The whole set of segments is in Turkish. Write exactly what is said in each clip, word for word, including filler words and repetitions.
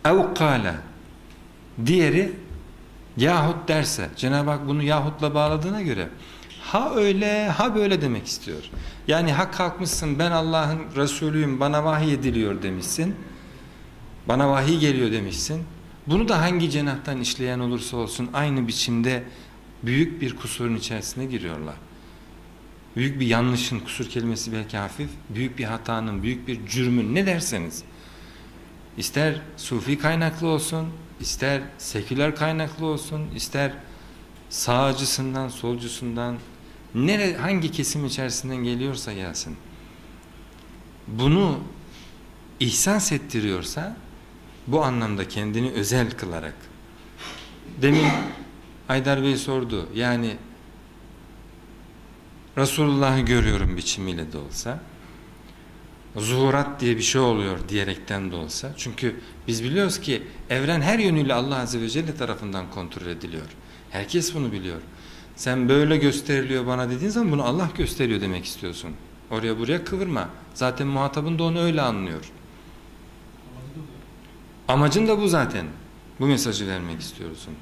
ev kâle, diğeri yahut derse. Cenab-ı Hak bunu yahutla bağladığına göre ha öyle ha böyle demek istiyor. Yani ha kalkmışsın ben Allah'ın Resulüyüm bana vahiy ediliyor demişsin. Bana vahiy geliyor demişsin. Bunu da hangi cenahtan işleyen olursa olsun aynı biçimde büyük bir kusurun içerisine giriyorlar. Büyük bir yanlışın, kusur kelimesi belki hafif, büyük bir hatanın, büyük bir cürmün ne derseniz. İster sufi kaynaklı olsun, ister seküler kaynaklı olsun, ister sağcısından, solcusundan, nere, hangi kesim içerisinden geliyorsa gelsin. Bunu ihsas ettiriyorsa, bu anlamda kendini özel kılarak. Demin Haydar Bey sordu, yani Resulullah'ı görüyorum biçimiyle de olsa, zuhurat diye bir şey oluyor diyerekten de olsa. Çünkü biz biliyoruz ki evren her yönüyle Allah Azze ve Celle tarafından kontrol ediliyor. Herkes bunu biliyor. Sen böyle gösteriliyor bana dediğin zaman bunu Allah gösteriyor demek istiyorsun. Oraya buraya kıvırma. Zaten muhatabın da onu öyle anlıyor. Amacın da bu zaten. Bu mesajı vermek istiyorsun.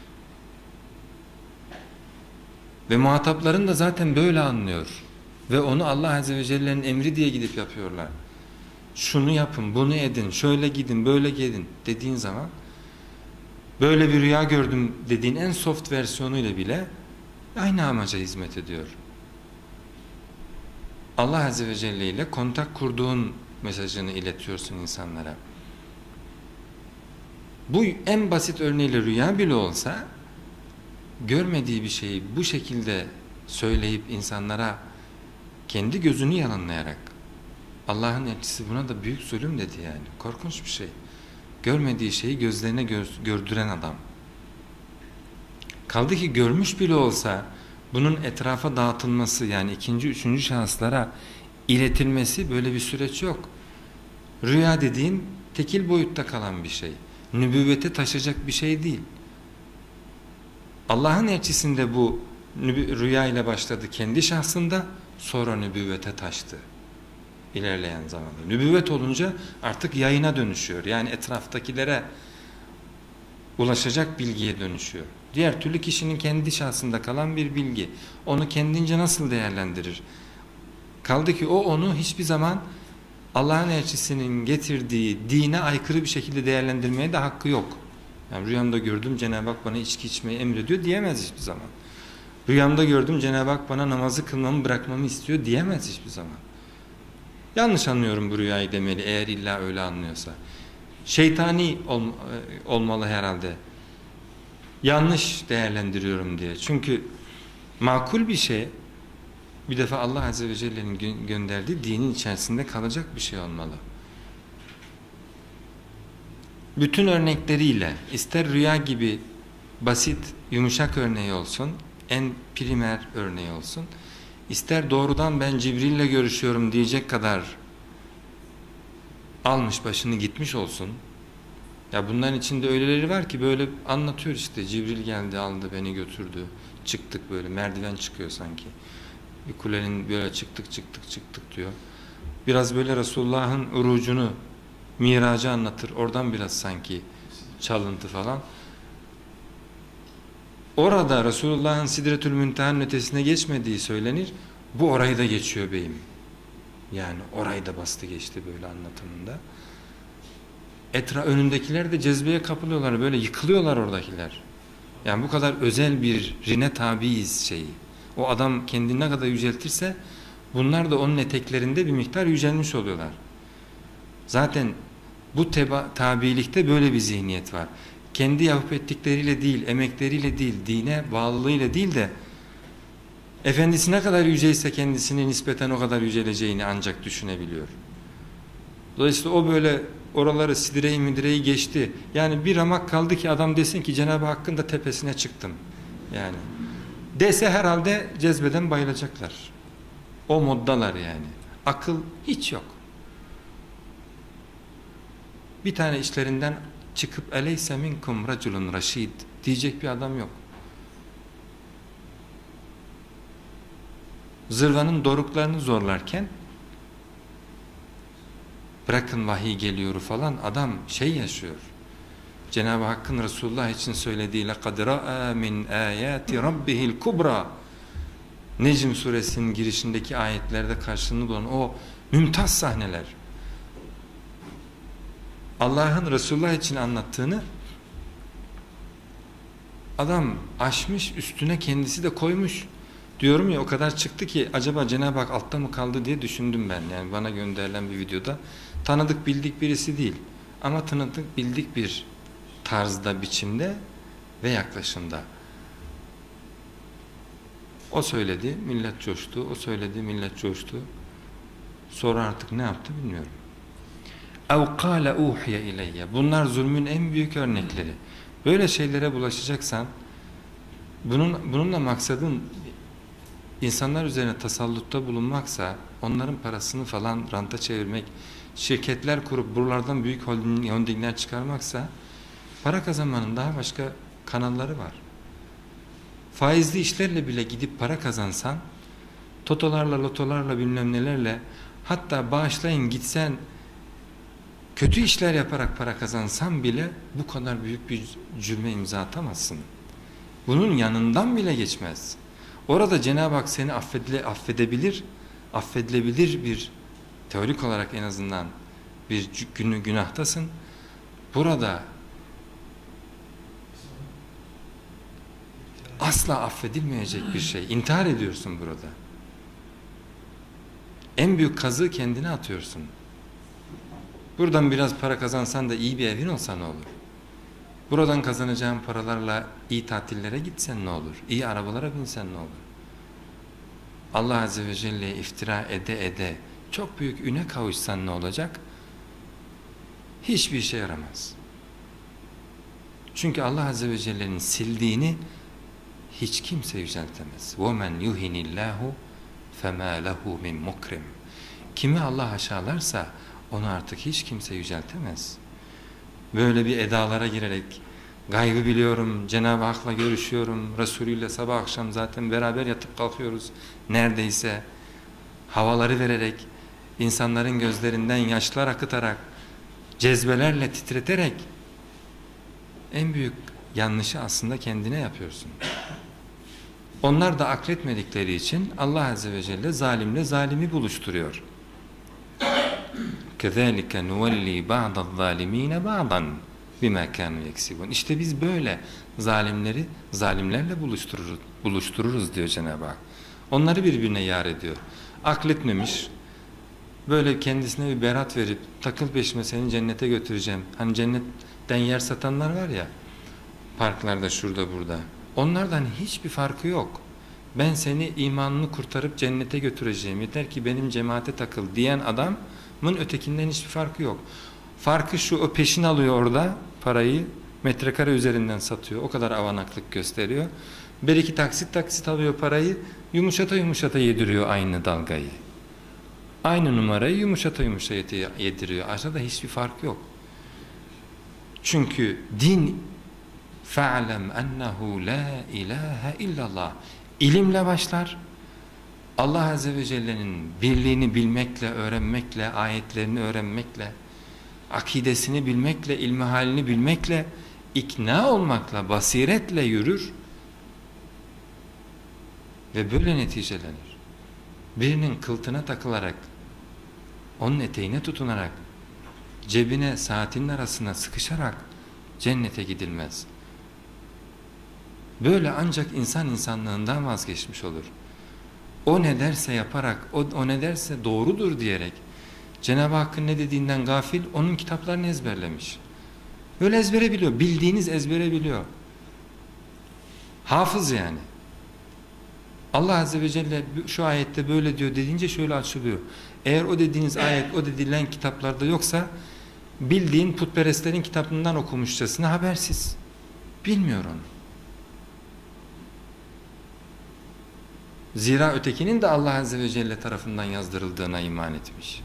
Ve muhatapların da zaten böyle anlıyor. Ve onu Allah Azze ve Celle'nin emri diye gidip yapıyorlar. Şunu yapın, bunu edin, şöyle gidin, böyle gidin dediğin zaman böyle bir rüya gördüm dediğin en soft versiyonuyla bile aynı amaca hizmet ediyor. Allah Azze ve Celle ile kontak kurduğun mesajını iletiyorsun insanlara. Bu en basit örneğiyle rüya bile olsa görmediği bir şeyi bu şekilde söyleyip insanlara kendi gözünü yalanlayarak, Allah'ın elçisi buna da büyük zulüm dedi yani. Korkunç bir şey. Görmediği şeyi gözlerine göz, gördüren adam. Kaldı ki görmüş bile olsa bunun etrafa dağıtılması, yani ikinci, üçüncü şahıslara iletilmesi, böyle bir süreç yok. Rüya dediğin tekil boyutta kalan bir şey. Nübüvvete taşıyacak bir şey değil. Allah'ın elçisinde bu rüya ile başladı kendi şahsında, sonra nübüvvete taştı ilerleyen zamanda. Nübüvvet olunca artık yayına dönüşüyor. Yani etraftakilere ulaşacak bilgiye dönüşüyor. Diğer türlü kişinin kendi şahsında kalan bir bilgi. Onu kendince nasıl değerlendirir? Kaldı ki o onu hiçbir zaman Allah'ın elçisinin getirdiği dine aykırı bir şekilde değerlendirmeye de hakkı yok. Yani rüyamda gördüm Cenab-ı Hak bana içki içmeyi emrediyor diyemez hiçbir zaman. Rüyamda gördüm Cenab-ı Hak bana namazı kılmamı bırakmamı istiyor diyemez hiçbir zaman. Yanlış anlıyorum bu rüyayı demeli eğer illa öyle anlıyorsa. Şeytani ol, olmalı herhalde. Yanlış değerlendiriyorum diye. Çünkü makul bir şey bir defa Allah Azze ve Celle'nin gö gönderdiği dinin içerisinde kalacak bir şey olmalı. Bütün örnekleriyle ister rüya gibi basit, yumuşak örneği olsun, en primer örneği olsun, ister doğrudan ben Cibril'le görüşüyorum diyecek kadar almış başını gitmiş olsun. Ya bunların içinde öyleleri var ki böyle anlatıyor işte, Cibril geldi aldı beni götürdü, çıktık böyle merdiven çıkıyor sanki. Bir kulenin böyle çıktık çıktık çıktık diyor. Biraz böyle Resulullah'ın urucunu, miracı anlatır. Oradan biraz sanki çalıntı falan. Orada Resulullah'ın Sidretül Münteha'nın ötesine geçmediği söylenir. Bu orayı da geçiyor beyim. Yani orayı da bastı geçti böyle anlatımında. Etra önündekiler de cezbeye kapılıyorlar. Böyle yıkılıyorlar oradakiler. Yani bu kadar özel bir rine tabiiz şeyi. O adam kendini ne kadar yüceltirse bunlar da onun eteklerinde bir miktar yücelmiş oluyorlar. Zaten bu teba, tabilikte böyle bir zihniyet var. Kendi yapıp ettikleriyle değil, emekleriyle değil, dine bağlılığıyla değil de efendisi ne kadar yüceyse kendisine nispeten o kadar yüceleceğini ancak düşünebiliyor. Dolayısıyla o böyle oraları sidireyi midireyi geçti. Yani bir ramak kaldı ki adam desin ki Cenab-ı Hakk'ın da tepesine çıktım. Yani dese herhalde cezbeden bayılacaklar. O moddalar yani. Akıl hiç yok. Bir tane işlerinden çıkıp eleyse minkum raculun raşid diyecek bir adam yok. Zırvanın doruklarını zorlarken bırakın vahiy geliyor falan adam şey yaşıyor. Cenab-ı Hakk'ın Resulullah için söylediği لَقَدْ رَأَى مِنْ آيَاتِ رَبِّهِ الْكُبْرَى Necm suresinin girişindeki ayetlerde karşılığını bulan o mümtaz sahneler. Allah'ın Resulullah için anlattığını adam aşmış, üstüne kendisi de koymuş. Diyorum ya, o kadar çıktı ki acaba Cenab-ı Hak altta mı kaldı diye düşündüm ben. Yani bana gönderilen bir videoda tanıdık bildik birisi değil. Ama tanıdık bildik bir tarzda, biçimde ve yaklaşımda. O söyledi, millet coştu. O söyledi, millet coştu. Sonra artık ne yaptı bilmiyorum. اَوْ قَالَ اُوحِيَ اِلَيَّ Bunlar zulmün en büyük örnekleri. Böyle şeylere bulaşacaksan, bunun, bununla maksadın insanlar üzerine tasallutta bulunmaksa, onların parasını falan ranta çevirmek, şirketler kurup buralardan büyük holdingler çıkarmaksa, para kazanmanın daha başka kanalları var. Faizli işlerle bile gidip para kazansan, totolarla, lotolarla, bilmem nelerle, hatta bağışlayın gitsen, kötü işler yaparak para kazansan bile bu kadar büyük bir cürme imza atamazsın. Bunun yanından bile geçmez. Orada Cenab-ı Hak seni affedile, affedebilir, affedilebilir bir, teorik olarak en azından bir günü günahtasın. Burada asla affedilmeyecek bir şey. İntihar ediyorsun burada. En büyük kazığı kendine atıyorsun. Buradan biraz para kazansan da iyi bir evin olsa ne olur? Buradan kazanacağın paralarla iyi tatillere gitsen ne olur? İyi arabalara binsen ne olur? Allah Azze ve Celle'ye iftira ede ede çok büyük üne kavuşsan ne olacak? Hiçbir şey yaramaz. Çünkü Allah Azze ve Celle'nin sildiğini hiç kimse yüceltemez. وَمَنْ يُهِنِ اللّٰهُ فَمَا لَهُ مِنْ مُكْرِمٍ Kimi Allah aşağılarsa onu artık hiç kimse yüceltemez. Böyle bir edalara girerek, gaybı biliyorum, Cenab-ı Hak'la görüşüyorum, Resulü ile sabah akşam zaten beraber yatıp kalkıyoruz, neredeyse havaları vererek, insanların gözlerinden yaşlar akıtarak, cezbelerle titreterek, en büyük yanlışı aslında kendine yapıyorsun. Onlar da akletmedikleri için Allah Azze ve Celle zalimle zalimi buluşturuyor. كَذَٰلِكَ نُوَلِّي بَعْضَ الظَّالِم۪ينَ بَعْضًا بِمَا كَانُوا يَكْسِبُونَ İşte biz böyle zalimleri zalimlerle buluştururuz, buluştururuz diyor Cenab-ı Hak. Onları birbirine yar ediyor. Akletmemiş, böyle kendisine bir berat verip takıl peşime seni cennete götüreceğim. Hani cennetten yer satanlar var ya, parklarda şurada burada. Onlardan hiçbir farkı yok. Ben seni imanını kurtarıp cennete götüreceğim. Yeter ki benim cemaate takıl diyen adamın ötekinden hiçbir farkı yok. Farkı şu, o peşin alıyor orada parayı, metrekare üzerinden satıyor. O kadar avanaklık gösteriyor. Bir iki taksit taksit alıyor parayı, yumuşata yumuşata yediriyor aynı dalgayı. Aynı numarayı yumuşata yumuşata yediriyor. Aşağıda hiçbir fark yok. Çünkü din فَعْلَمْ اَنَّهُ لَا اِلَٰهَ illallah. İlimle başlar. Allah Azze ve Celle'nin birliğini bilmekle, öğrenmekle, ayetlerini öğrenmekle, akidesini bilmekle, ilmi halini bilmekle, ikna olmakla, basiretle yürür ve böyle neticelenir. Birinin kıltına takılarak, onun eteğine tutunarak, cebine, saatinin arasına sıkışarak cennete gidilmez. Böyle ancak insan insanlığından vazgeçmiş olur. O ne derse yaparak, o, o ne derse doğrudur diyerek, Cenab-ı Hakk'ın ne dediğinden gafil, onun kitaplarını ezberlemiş. Böyle ezbere biliyor, bildiğiniz ezbere biliyor. Hafız yani. Allah Azze ve Celle şu ayette böyle diyor dediğince şöyle açılıyor. Eğer o dediğiniz ayet, o dediğilen kitaplarda yoksa, bildiğin putperestlerin kitabından okumuşçasına habersiz. Bilmiyor onu. Zira ötekinin de Allah Azze ve Celle tarafından yazdırıldığına iman etmiş.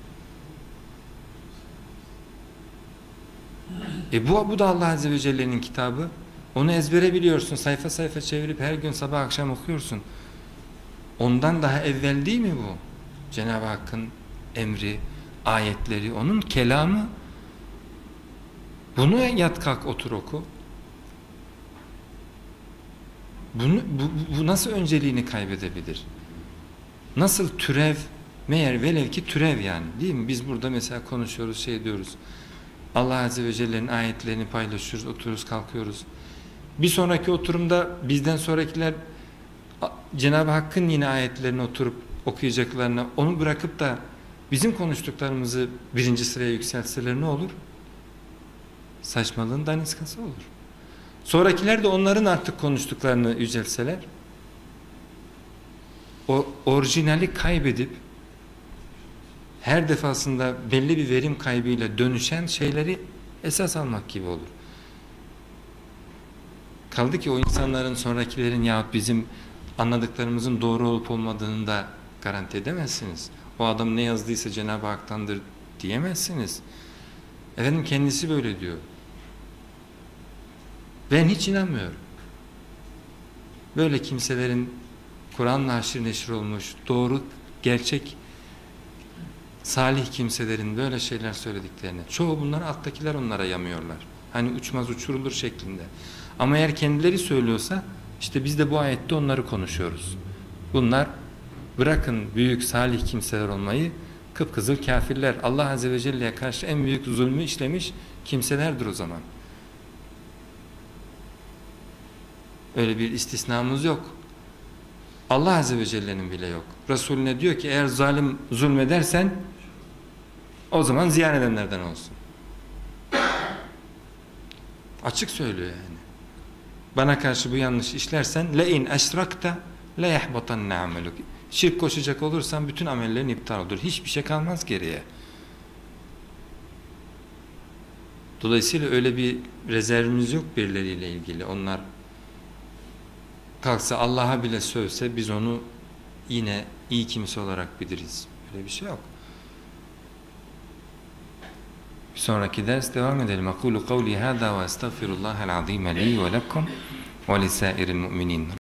E bu, bu da Allah Azze ve Celle'nin kitabı. Onu ezbere biliyorsun. Sayfa sayfa çevirip her gün sabah akşam okuyorsun. Ondan daha evvel değil mi bu? Cenab-ı Hakk'ın emri, ayetleri, onun kelamı. Bunu yat kalk otur oku. Bunu, bu, bu nasıl önceliğini kaybedebilir? Nasıl türev, meğer velev ki türev yani, değil mi? Biz burada mesela konuşuyoruz, şey diyoruz. Allah Azze ve Celle'nin ayetlerini paylaşıyoruz, oturuyoruz, kalkıyoruz. Bir sonraki oturumda bizden sonrakiler Cenab-ı Hakk'ın yine ayetlerini oturup okuyacaklarına, onu bırakıp da bizim konuştuklarımızı birinci sıraya yükseltseler ne olur? Saçmalığın daniskası olur. Sonrakiler de onların artık konuştuklarını yüceltseler, o orijinali kaybedip her defasında belli bir verim kaybıyla dönüşen şeyleri esas almak gibi olur. Kaldı ki o insanların, sonrakilerin yahut bizim anladıklarımızın doğru olup olmadığını da garanti edemezsiniz. O adam ne yazdıysa Cenab-ı Hak'tandır diyemezsiniz. Efendim kendisi böyle diyor. Ben hiç inanmıyorum. Böyle kimselerin Kur'an'la haşir neşir olmuş, doğru, gerçek, salih kimselerin böyle şeyler söylediklerine. Çoğu bunlar alttakiler onlara yamıyorlar. Hani uçmaz uçurulur şeklinde. Ama eğer kendileri söylüyorsa işte biz de bu ayette onları konuşuyoruz. Bunlar bırakın büyük salih kimseler olmayı, kıpkızıl kafirler, Allah Azze ve Celle'ye karşı en büyük zulmü işlemiş kimselerdir o zaman. Öyle bir istisnamız yok. Allah Azze ve Celle'nin bile yok. Resulüne diyor ki eğer zalim zulmedersen o zaman ziyan edenlerden olsun. Açık söylüyor yani. Bana karşı bu yanlış işlersen le in eşrakta le yahbatanna ameluk. Şirk koşacak olursan bütün amellerin iptal olur. Hiçbir şey kalmaz geriye. Dolayısıyla öyle bir rezervimiz yok birileriyle ilgili. Onlar kalksa Allah'a bile sövse biz onu yine iyi kimse olarak biliriz. Öyle bir şey yok. Bir sonraki ders devam edelim. Aqulu kavli hâzâ ve estağfirullâhel azîme li ve lekum ve lisâiril mu'minîn.